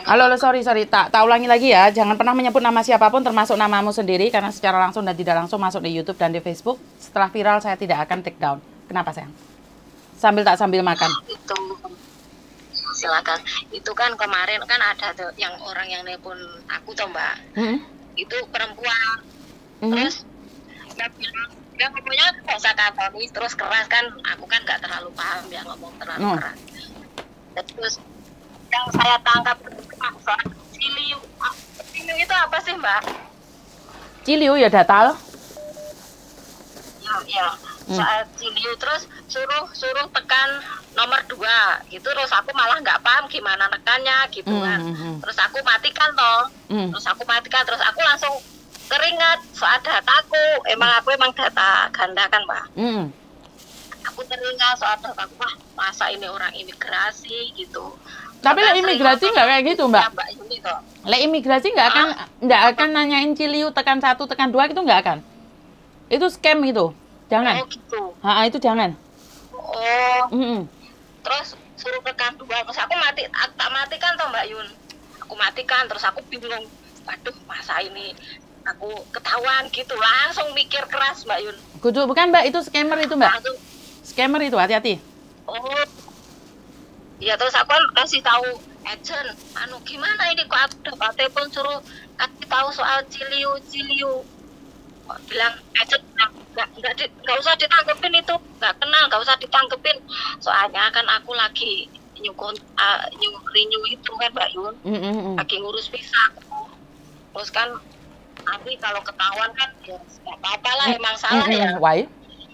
Halo, sorry. Tak ulangi lagi ya. Jangan pernah menyebut nama siapapun termasuk namamu sendiri karena secara langsung dan tidak langsung masuk di YouTube dan di Facebook. Setelah viral saya tidak akan take down. Kenapa sayang? Sambil makan. Itu silakan. Itu kan kemarin kan ada tuh yang orang yang nelpon aku tuh Mbak. Itu perempuan. Terus dia bilang dia ngomongnya bahasa Katolik terus keras kan. Aku kan nggak terlalu paham ya ngomong terlalu keras. Terus yang saya tangkap soal Ciliu. Ciliu itu apa sih Mbak? Ciliu ya datal. Ya. Saat Ciliu terus suruh tekan nomor 2 gitu, terus aku malah nggak paham gimana nekannya gitu kan. Terus aku matikan terus aku langsung teringat soal dataku. Aku emang data ganda kan Mbak. Aku teringat soal dataku, wah masa ini orang imigrasi gitu. Tapi lah imigrasi nggak kayak gitu Mbak. Lah imigrasi nggak akan nanyain Ciliu tekan 1 tekan 2 itu nggak akan. Itu scam itu. Jangan. Oh gitu. Itu jangan. Terus suruh tekan 2 terus aku tak matikan toh Mbak Yun. Aku matikan terus aku bingung. Waduh, masa ini aku ketahuan gitu. Langsung mikir keras Mbak Yun. Bukan Mbak, itu scammer itu Mbak. Langsung. Scammer itu, hati-hati. Ya terus aku kasih tahu agent, gimana ini kok aku dapat telepon suruh kasih tahu soal Ciliu. Bilang agent nggak usah ditangkepin itu, nggak usah ditangkepin. Soalnya kan aku lagi renew itu kan Mbak Yun, lagi ngurus visa. Terus kan nanti kalau ketahuan kan ya nggak apa-apa lah, emang salah ya. Why?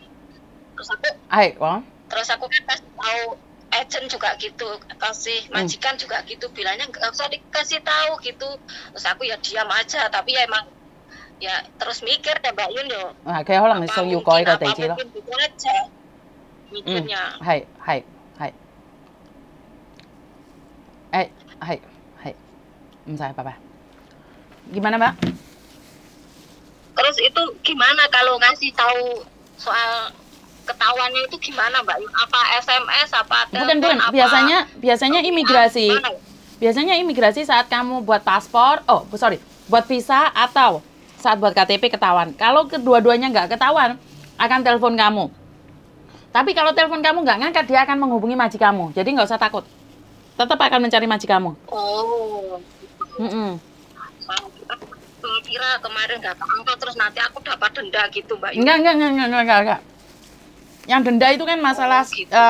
Terus aku kan kasih tahu agent juga gitu, kasih majikan juga gitu, bilangnya nggak usah dikasih tahu gitu. Terus aku ya diam aja, tapi ya emang ya terus mikir ya Mbak Yun yo. 佢可能需要改個地址咯。 mikirnya. 係。唔使，拜拜。Gimana Mbak? Terus itu gimana kalau ngasih tahu soal ketahuannya itu gimana Mbak Yun? Apa SMS, apa telepon? Bukan. Biasanya imigrasi. Biasanya imigrasi saat kamu buat paspor, buat visa atau saat buat KTP ketahuan. Kalau kedua-duanya nggak ketahuan, akan telepon kamu. Tapi kalau telepon kamu nggak ngangkat, dia akan menghubungi majikan kamu. Jadi nggak usah takut. Tetap akan mencari majikan kamu. Kira kemarin nggak keangkat, terus nanti aku dapat denda gitu Mbak Yun. Enggak. Yang denda itu kan masalah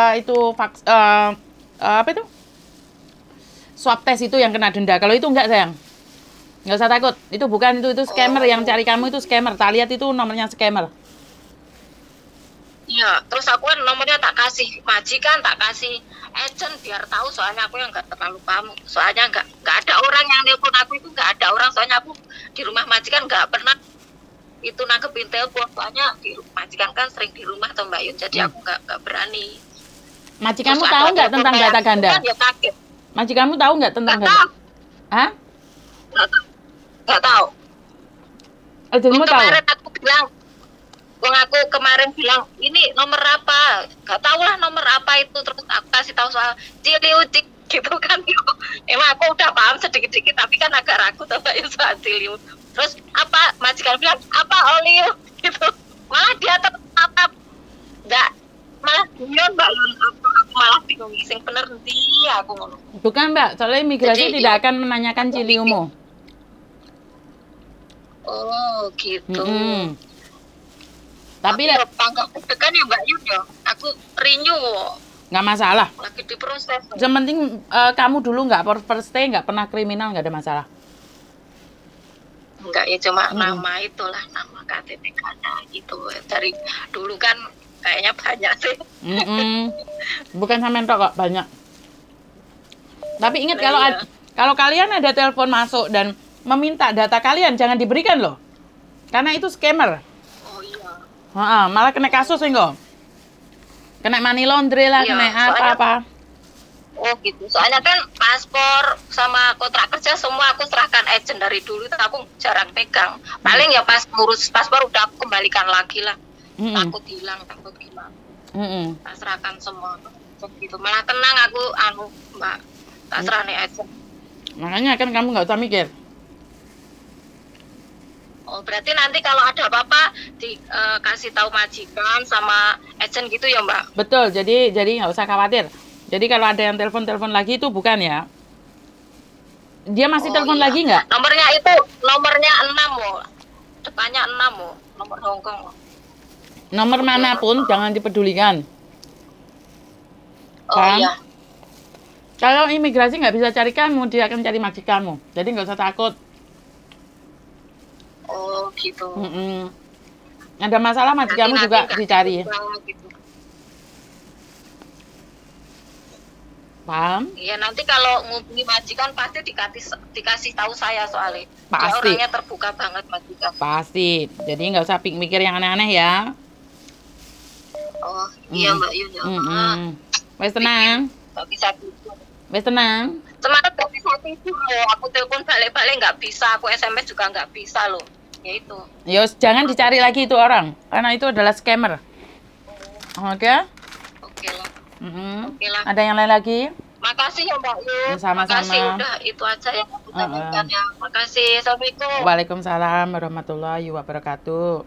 apa itu? Swab test itu yang kena denda. Kalau itu enggak sayang. Nggak usah takut. Itu bukan itu scammer yang cari kamu, itu scammer. Tak lihat itu nomornya scammer. Iya, terus aku kan nomornya tak kasih majikan, tak kasih agent biar tahu, soalnya aku yang nggak terlalu paham. Soalnya nggak ada orang yang nelpon aku, itu nggak ada orang, soalnya aku di rumah majikan nggak pernah itu nanggepin telepon, soalnya di majikan kan sering di rumah tuh Mbak Yun, jadi aku nggak berani. Majikanmu tahu nggak tentang data ganda? Ya kaget. Majikanmu tahu nggak tentang data? Hah? Nggak tahu. Agentmu tahu? Kemarin aku kemarin bilang ini nomor apa, nggak tahu lah nomor apa itu, terus aku kasih tahu soal Ciliu gitu kan. Emang aku udah paham sedikit-sedikit, tapi kan agak ragu tuh soal Ciliu. Terus apa majikan bilang apa Olio gitu, malah dia tetap nggak, malah bingung Mbak Yun, aku malah bingung sing bener dia aku ngono. Bukan Mbak, soalnya imigrasi tidak akan menanyakan Ciliumu. Oh gitu. Tapi tanggal tekan ya Mbak Yun ya, aku renew nggak masalah. Lagi diproses. Yang penting kamu dulu nggak first stay, nggak pernah kriminal, nggak ada masalah. Enggak ya, cuma nama itulah, nama KTP Ganda gitu. Dari dulu kan kayaknya banyak sih. Bukan sampai kok banyak. Tapi ingat kalau kalian ada telepon masuk dan meminta data kalian, jangan diberikan loh. Karena itu scammer. Malah kena kasus enggak? Kena money laundry lah, kena apa-apa. Oh gitu. Soalnya kan paspor sama kontrak kerja semua aku serahkan agent dari dulu, itu aku jarang pegang. Paling ya pas ngurus paspor udah aku kembalikan lagi lah. Takut hilang, takut gimana. Tak serahkan semua. Gitu. Malah tenang aku Mbak. Tak serahkan agent. Makanya kan kamu nggak usah mikir. Oh, berarti nanti kalau ada apa-apa dikasih tahu majikan sama agent gitu ya, Mbak? Betul, jadi nggak usah khawatir. Jadi kalau ada yang telepon lagi itu bukan ya. Dia masih telepon iya. lagi nggak? Nomornya itu nomornya 6, oh. Depannya 6, oh. Nomor Hongkong. Oh. Nomor manapun jangan dipedulikan. Oh Kan? iya. Kalau imigrasi nggak bisa cari kamu, dia akan cari majikanmu. Jadi nggak usah takut. Oh gitu. Ada masalah majikanmu juga dicari. Gitu. Paham? Iya, nanti kalau ngubungi majikan pasti dikasih tahu saya soalnya. Pasti. Dia orangnya terbuka banget majikan. Pasti. Jadi nggak usah mikir yang aneh-aneh ya. Oh iya Mbak Yun. Wes tenang. Nggak bisa tidur. Wes tenang. Semangat nggak bisa tidur loh. Aku telepon balik-balik nggak bisa. Aku SMS juga nggak bisa loh. Ya itu. Yos, jangan dicari lagi itu orang. Karena itu adalah scammer. Oke? Oke lah. Oke lah. Ada yang lain lagi? Makasih ya Mbak Yun. Sama-sama. Makasih udah itu aja yang aku tanyakan ya. Makasih. Assalamualaikum. Waalaikumsalam warahmatullahi wabarakatuh.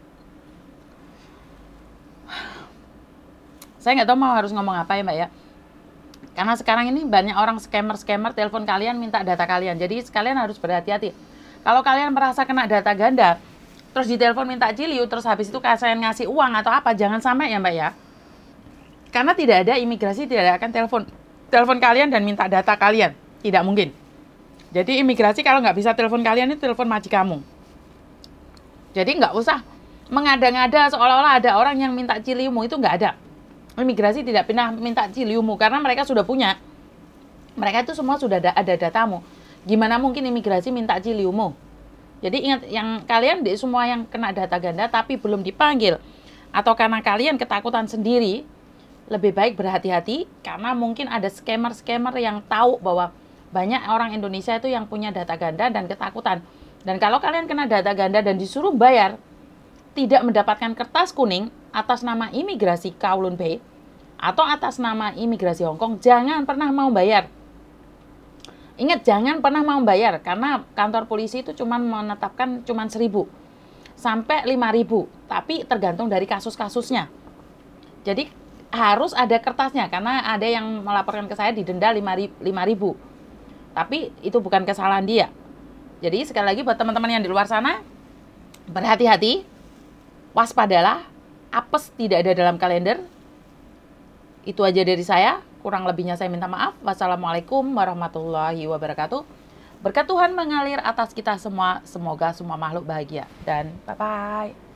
Saya nggak tahu mau harus ngomong apa ya Mbak ya. Karena sekarang ini banyak orang scammer telepon kalian minta data kalian. Jadi kalian harus berhati-hati. Kalau kalian merasa kena data ganda, terus ditelepon minta ciliu, terus habis itu kalian ngasih uang atau apa, jangan sampai ya Mbak ya. Karena tidak ada imigrasi tidak akan telepon kalian dan minta data kalian. Tidak mungkin. Jadi imigrasi kalau nggak bisa telepon kalian itu telepon majikanmu. Jadi nggak usah mengada-ngada seolah-olah ada orang yang minta ciliumu, itu nggak ada. Imigrasi tidak pernah minta ciliumu karena mereka sudah punya. Mereka itu semua sudah ada datamu. Gimana mungkin imigrasi minta ciliumu? Jadi ingat, yang kalian semua yang kena data ganda tapi belum dipanggil, atau karena kalian ketakutan sendiri, lebih baik berhati-hati karena mungkin ada scammer yang tahu bahwa banyak orang Indonesia itu yang punya data ganda dan ketakutan. Dan kalau kalian kena data ganda dan disuruh bayar, tidak mendapatkan kertas kuning atas nama imigrasi Kowloon Bay atau atas nama imigrasi Hong Kong, jangan pernah mau bayar. Ingat, jangan pernah mau bayar karena kantor polisi itu cuma menetapkan cuma 1.000 sampai 5.000, tapi tergantung dari kasus-kasusnya. Jadi harus ada kertasnya karena ada yang melaporkan ke saya didenda 5.000. Tapi itu bukan kesalahan dia. Jadi sekali lagi buat teman-teman yang di luar sana, berhati-hati, waspadalah, apes tidak ada dalam kalender. Itu aja dari saya. Kurang lebihnya saya minta maaf. Wassalamualaikum warahmatullahi wabarakatuh. Berkat Tuhan mengalir atas kita semua. Semoga semua makhluk bahagia. Dan bye-bye.